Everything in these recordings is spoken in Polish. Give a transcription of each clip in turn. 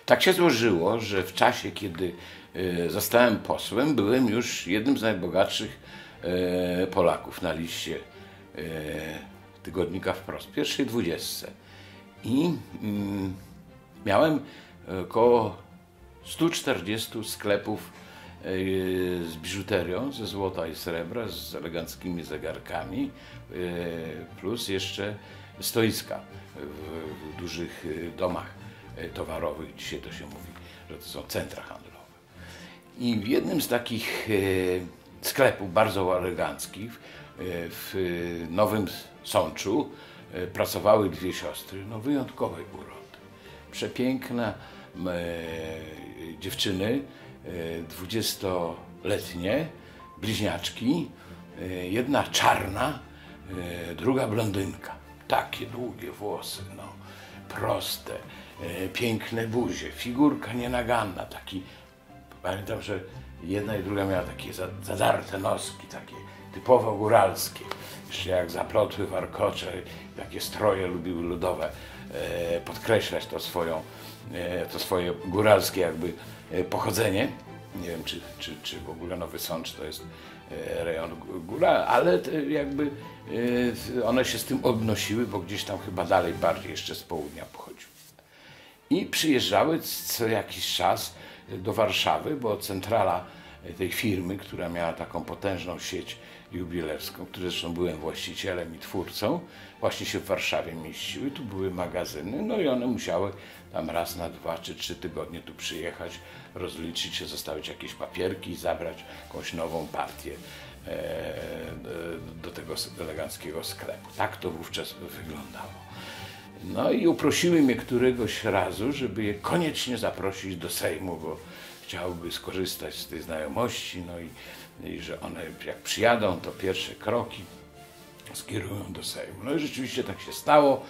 Tak się złożyło, że w czasie, kiedy zostałem posłem, byłem już jednym z najbogatszych Polaków na liście tygodnika Wprost, pierwszej 20. I miałem około 140 sklepów z biżuterią, ze złota i srebra, z eleganckimi zegarkami, plus jeszcze stoiska w dużych domach towarowych. Dzisiaj to się mówi, że to są centra handlowe. I w jednym z takich sklepów bardzo eleganckich w Nowym Sączu pracowały dwie siostry, no wyjątkowej urody. Przepiękne dziewczyny, 20-letnie, bliźniaczki, jedna czarna, druga blondynka. Takie długie włosy, no, proste, piękne buzie, figurka nienaganna, taki, pamiętam, że jedna i druga miała takie zadarte noski, takie typowo góralskie. Jeszcze jak zaplotły warkocze, takie stroje lubiły ludowe, podkreślać to swoje góralskie jakby pochodzenie. Nie wiem, czy w ogóle Nowy Sącz to jest rejon góra, ale jakby one się z tym odnosiły, bo gdzieś tam chyba dalej, bardziej jeszcze z południa pochodziły. I przyjeżdżały co jakiś czas do Warszawy, bo centrala tej firmy, która miała taką potężną sieć jubilerską, której zresztą byłem właścicielem i twórcą, właśnie się w Warszawie mieściły, tu były magazyny, no i one musiały tam raz na 2 czy 3 tygodnie tu przyjechać, rozliczyć się, zostawić jakieś papierki i zabrać jakąś nową partię do tego eleganckiego sklepu. Tak to wówczas wyglądało. No i uprosiły mnie któregoś razu, żeby je koniecznie zaprosić do Sejmu, bo chciałby skorzystać z tej znajomości, no i że one jak przyjadą, to pierwsze kroki skierują do Sejmu. No i rzeczywiście tak się stało.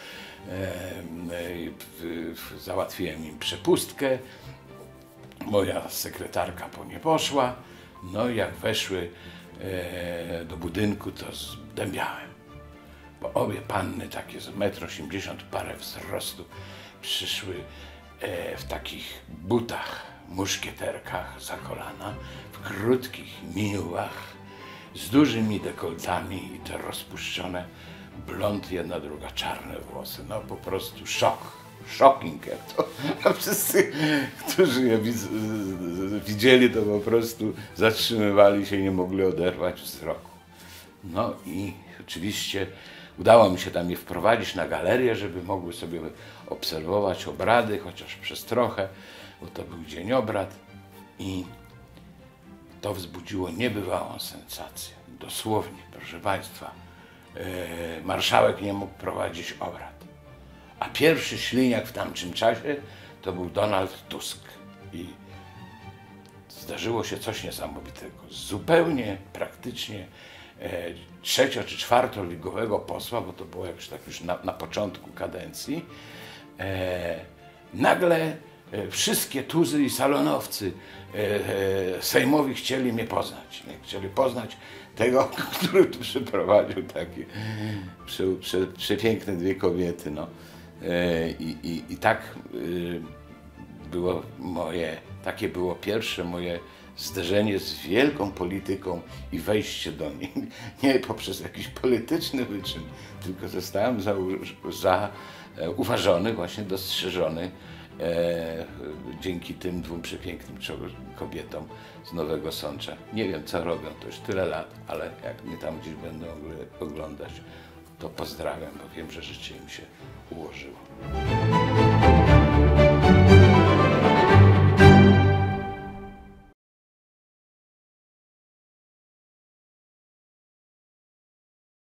Załatwiłem im przepustkę, moja sekretarka po nie poszła, no i jak weszły do budynku, to zdębiałem, bo obie panny takie z 1,80 m parę wzrostu przyszły w takich butach, muszkieterkach za kolana, w krótkich miniułach, z dużymi dekoltami i te rozpuszczone blond, jedna druga czarne włosy. No po prostu szok, shocking jak to. A wszyscy, którzy je widzieli, to po prostu zatrzymywali się i nie mogli oderwać wzroku. No i oczywiście udało mi się tam je wprowadzić na galerię, żeby mogły sobie obserwować obrady, chociaż przez trochę, bo to był dzień obrad i to wzbudziło niebywałą sensację. Dosłownie, proszę Państwa, marszałek nie mógł prowadzić obrad. A pierwszy śliniak w tamtym czasie to był Donald Tusk. I zdarzyło się coś niesamowitego. Zupełnie praktycznie trzecio- czy czwartoligowego posła, bo to było już na początku kadencji, nagle wszystkie tuzy i salonowcy sejmowi chcieli mnie poznać. Chcieli poznać tego, który tu przyprowadził takie przepiękne dwie kobiety. No. I tak było takie było pierwsze moje zderzenie z wielką polityką i wejście do niej. Nie poprzez jakiś polityczny wyczyn, tylko zostałem zauważony, właśnie dostrzeżony dzięki tym dwóm przepięknym kobietom z Nowego Sącza. Nie wiem, co robią, to już tyle lat, ale jak mnie tam gdzieś będą oglądać, to pozdrawiam, bo wiem, że życie im się ułożyło.